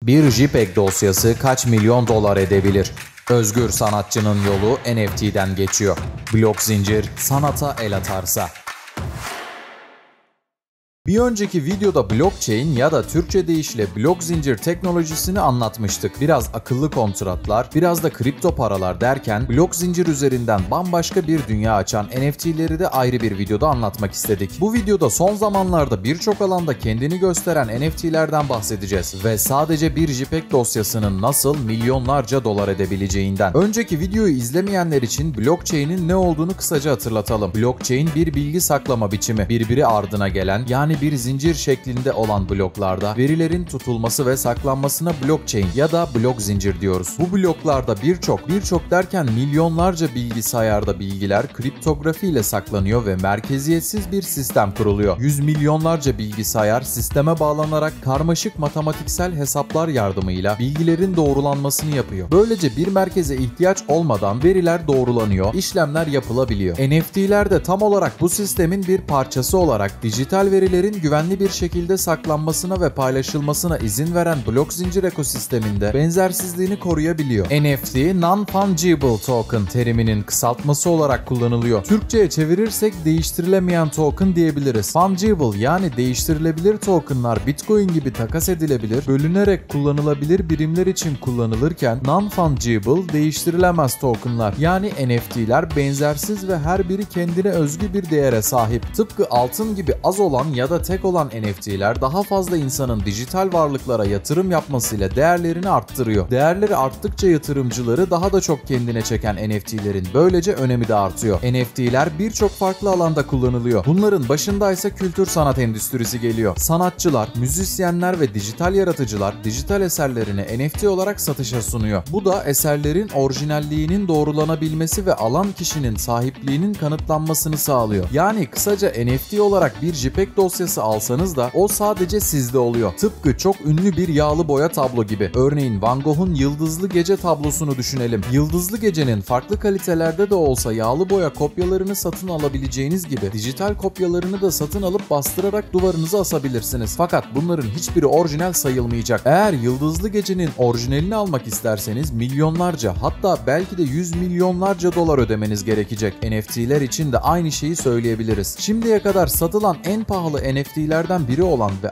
Bir JPEG dosyası kaç milyon dolar edebilir? Özgür sanatçının yolu NFT'den geçiyor. Blok zincir sanata el atarsa. Bir önceki videoda blockchain ya da Türkçe deyişle blok zincir teknolojisini anlatmıştık. Biraz akıllı kontratlar, biraz da kripto paralar derken blok zincir üzerinden bambaşka bir dünya açan NFT'leri de ayrı bir videoda anlatmak istedik. Bu videoda son zamanlarda birçok alanda kendini gösteren NFT'lerden bahsedeceğiz ve sadece bir JPEG dosyasının nasıl milyonlarca dolar edebileceğinden. Önceki videoyu izlemeyenler için blockchain'in ne olduğunu kısaca hatırlatalım. Blockchain bir bilgi saklama biçimi, birbiri ardına gelen yani bir zincir şeklinde olan bloklarda verilerin tutulması ve saklanmasına blockchain ya da blok zincir diyoruz. Bu bloklarda birçok derken milyonlarca bilgisayarda bilgiler kriptografi ile saklanıyor ve merkeziyetsiz bir sistem kuruluyor. Yüz milyonlarca bilgisayar sisteme bağlanarak karmaşık matematiksel hesaplar yardımıyla bilgilerin doğrulanmasını yapıyor. Böylece bir merkeze ihtiyaç olmadan veriler doğrulanıyor, işlemler yapılabiliyor. NFT'ler de tam olarak bu sistemin bir parçası olarak dijital verilerin güvenli bir şekilde saklanmasına ve paylaşılmasına izin veren blok zincir ekosisteminde benzersizliğini koruyabiliyor. NFT, Non-Fungible Token teriminin kısaltması olarak kullanılıyor. Türkçe'ye çevirirsek değiştirilemeyen token diyebiliriz. Fungible yani değiştirilebilir tokenlar Bitcoin gibi takas edilebilir, bölünerek kullanılabilir birimler için kullanılırken Non-Fungible değiştirilemez tokenlar yani NFT'ler benzersiz ve her biri kendine özgü bir değere sahip. Tıpkı altın gibi az olan ya da tek olan NFT'ler daha fazla insanın dijital varlıklara yatırım yapmasıyla değerlerini arttırıyor. Değerleri arttıkça yatırımcıları daha da çok kendine çeken NFT'lerin böylece önemi de artıyor. NFT'ler birçok farklı alanda kullanılıyor. Bunların başında ise kültür sanat endüstrisi geliyor. Sanatçılar, müzisyenler ve dijital yaratıcılar dijital eserlerini NFT olarak satışa sunuyor. Bu da eserlerin orijinalliğinin doğrulanabilmesi ve alan kişinin sahipliğinin kanıtlanmasını sağlıyor. Yani kısaca NFT olarak bir JPEG dosyası alsanız da o sadece sizde oluyor. Tıpkı çok ünlü bir yağlı boya tablo gibi. Örneğin Van Gogh'un Yıldızlı Gece tablosunu düşünelim. Yıldızlı Gece'nin farklı kalitelerde de olsa yağlı boya kopyalarını satın alabileceğiniz gibi dijital kopyalarını da satın alıp bastırarak duvarınıza asabilirsiniz. Fakat bunların hiçbiri orijinal sayılmayacak. Eğer Yıldızlı Gece'nin orijinalini almak isterseniz milyonlarca hatta belki de 100 milyonlarca dolar ödemeniz gerekecek. NFT'ler için de aynı şeyi söyleyebiliriz. Şimdiye kadar satılan en pahalı NFT'lerden biri olan ve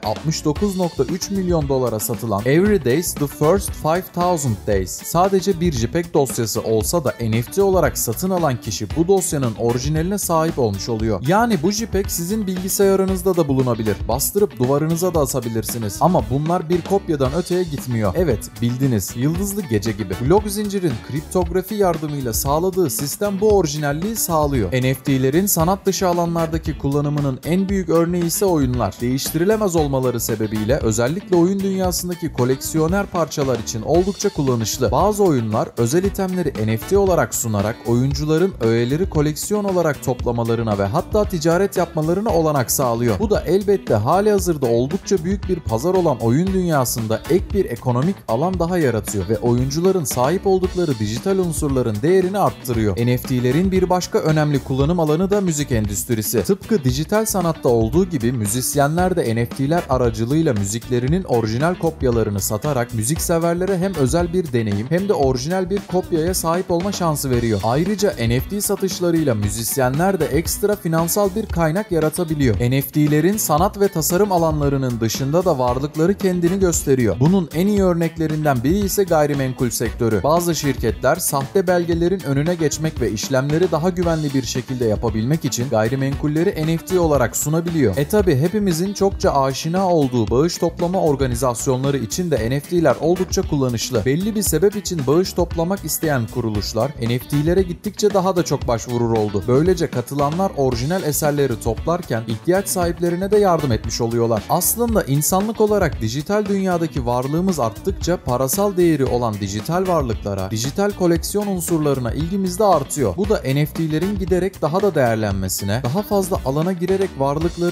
69.3 milyon dolara satılan Every Days The First 5000 Days sadece bir JPEG dosyası olsa da NFT olarak satın alan kişi bu dosyanın orijinaline sahip olmuş oluyor. Yani bu JPEG sizin bilgisayarınızda da bulunabilir. Bastırıp duvarınıza da asabilirsiniz. Ama bunlar bir kopyadan öteye gitmiyor. Evet, bildiniz. Yıldızlı Gece gibi. Blok zincirin kriptografi yardımıyla sağladığı sistem bu orijinalliği sağlıyor. NFT'lerin sanat dışı alanlardaki kullanımının en büyük örneği ise oyunlar. Değiştirilemez olmaları sebebiyle özellikle oyun dünyasındaki koleksiyoner parçalar için oldukça kullanışlı. Bazı oyunlar özel itemleri NFT olarak sunarak oyuncuların öğeleri koleksiyon olarak toplamalarına ve hatta ticaret yapmalarına olanak sağlıyor. Bu da elbette halihazırda oldukça büyük bir pazar olan oyun dünyasında ek bir ekonomik alan daha yaratıyor ve oyuncuların sahip oldukları dijital unsurların değerini arttırıyor. NFT'lerin bir başka önemli kullanım alanı da müzik endüstrisi. Tıpkı dijital sanatta olduğu gibi müzisyenler de NFT'ler aracılığıyla müziklerinin orijinal kopyalarını satarak müzikseverlere hem özel bir deneyim hem de orijinal bir kopyaya sahip olma şansı veriyor. Ayrıca NFT satışlarıyla müzisyenler de ekstra finansal bir kaynak yaratabiliyor. NFT'lerin sanat ve tasarım alanlarının dışında da varlıkları kendini gösteriyor. Bunun en iyi örneklerinden biri ise gayrimenkul sektörü. Bazı şirketler sahte belgelerin önüne geçmek ve işlemleri daha güvenli bir şekilde yapabilmek için gayrimenkulleri NFT olarak sunabiliyor. Tabi hepimizin çokça aşina olduğu bağış toplama organizasyonları için de NFT'ler oldukça kullanışlı. Belli bir sebep için bağış toplamak isteyen kuruluşlar NFT'lere gittikçe daha da çok başvurur oldu. Böylece katılanlar orijinal eserleri toplarken ihtiyaç sahiplerine de yardım etmiş oluyorlar. Aslında insanlık olarak dijital dünyadaki varlığımız arttıkça parasal değeri olan dijital varlıklara, dijital koleksiyon unsurlarına ilgimiz de artıyor. Bu da NFT'lerin giderek daha da değerlenmesine, daha fazla alana girerek varlıklarını iyice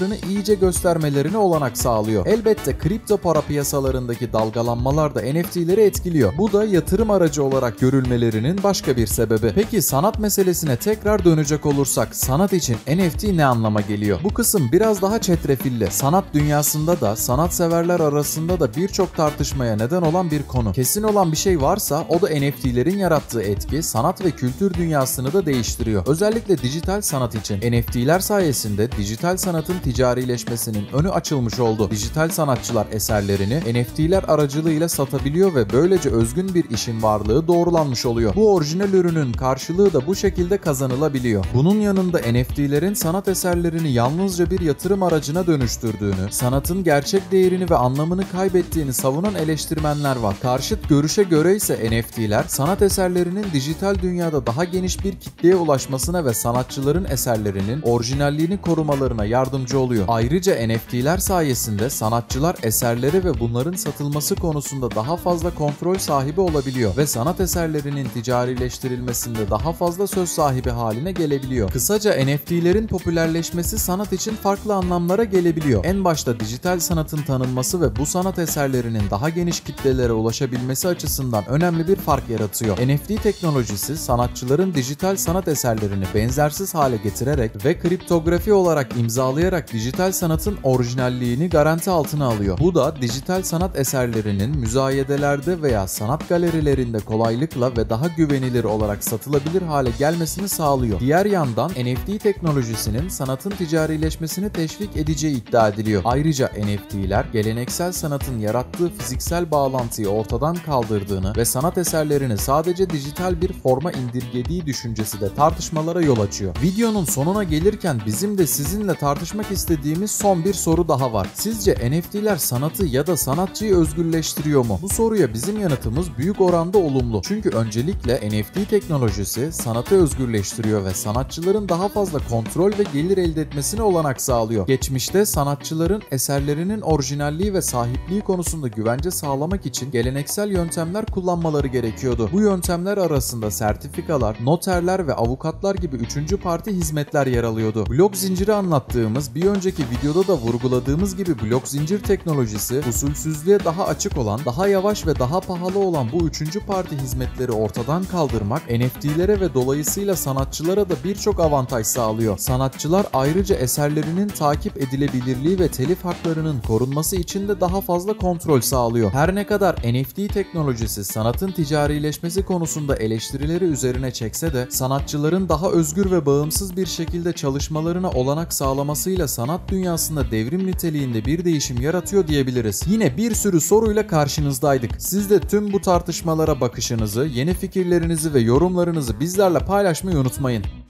netice göstermelerine olanak sağlıyor. Elbette kripto para piyasalarındaki dalgalanmalar da NFT'leri etkiliyor. Bu da yatırım aracı olarak görülmelerinin başka bir sebebi. Peki sanat meselesine tekrar dönecek olursak sanat için NFT ne anlama geliyor? Bu kısım biraz daha çetrefilli. Sanat dünyasında da sanatseverler arasında da birçok tartışmaya neden olan bir konu. Kesin olan bir şey varsa o da NFT'lerin yarattığı etki sanat ve kültür dünyasını da değiştiriyor. Özellikle dijital sanat için NFT'ler sayesinde dijital sanatın ticarileşmesinin önü açılmış oldu. Dijital sanatçılar eserlerini NFT'ler aracılığıyla satabiliyor ve böylece özgün bir işin varlığı doğrulanmış oluyor. Bu orijinal ürünün karşılığı da bu şekilde kazanılabiliyor. Bunun yanında NFT'lerin sanat eserlerini yalnızca bir yatırım aracına dönüştürdüğünü, sanatın gerçek değerini ve anlamını kaybettiğini savunan eleştirmenler var. Karşıt görüşe göre ise NFT'ler sanat eserlerinin dijital dünyada daha geniş bir kitleye ulaşmasına ve sanatçıların eserlerinin orijinalliğini korumalarına yardımcı oluyor. Ayrıca NFT'ler sayesinde sanatçılar eserleri ve bunların satılması konusunda daha fazla kontrol sahibi olabiliyor ve sanat eserlerinin ticarileştirilmesinde daha fazla söz sahibi haline gelebiliyor. Kısaca NFT'lerin popülerleşmesi sanat için farklı anlamlara gelebiliyor. En başta dijital sanatın tanınması ve bu sanat eserlerinin daha geniş kitlelere ulaşabilmesi açısından önemli bir fark yaratıyor. NFT teknolojisi sanatçıların dijital sanat eserlerini benzersiz hale getirerek ve kriptografi olarak imzalayarak dijital sanatın orijinalliğini garanti altına alıyor. Bu da dijital sanat eserlerinin müzayedelerde veya sanat galerilerinde kolaylıkla ve daha güvenilir olarak satılabilir hale gelmesini sağlıyor. Diğer yandan NFT teknolojisinin sanatın ticarileşmesini teşvik edeceği iddia ediliyor. Ayrıca NFT'ler geleneksel sanatın yarattığı fiziksel bağlantıyı ortadan kaldırdığını ve sanat eserlerini sadece dijital bir forma indirgediği düşüncesi de tartışmalara yol açıyor. Videonun sonuna gelirken bizim de sizinle tartışmak istediğimiz son bir soru daha var. Sizce NFT'ler sanatı ya da sanatçıyı özgürleştiriyor mu? Bu soruya bizim yanıtımız büyük oranda olumlu. Çünkü öncelikle NFT teknolojisi sanatı özgürleştiriyor ve sanatçıların daha fazla kontrol ve gelir elde etmesine olanak sağlıyor. Geçmişte sanatçıların eserlerinin orijinalliği ve sahipliği konusunda güvence sağlamak için geleneksel yöntemler kullanmaları gerekiyordu. Bu yöntemler arasında sertifikalar, noterler ve avukatlar gibi üçüncü parti hizmetler yer alıyordu. Blok zinciri anlattığımız bir önceki videoda da vurguladığımız gibi blok zincir teknolojisi usulsüzlüğe daha açık olan, daha yavaş ve daha pahalı olan bu üçüncü parti hizmetleri ortadan kaldırmak NFT'lere ve dolayısıyla sanatçılara da birçok avantaj sağlıyor. Sanatçılar ayrıca eserlerinin takip edilebilirliği ve telif haklarının korunması için de daha fazla kontrol sağlıyor. Her ne kadar NFT teknolojisi sanatın ticarileşmesi konusunda eleştirileri üzerine çekse de sanatçıların daha özgür ve bağımsız bir şekilde çalışmalarına olanak sağlamasıyla sanat dünyasında devrim niteliğinde bir değişim yaratıyor diyebiliriz. Yine bir sürü soruyla karşınızdaydık. Siz de tüm bu tartışmalara bakışınızı, yeni fikirlerinizi ve yorumlarınızı bizlerle paylaşmayı unutmayın.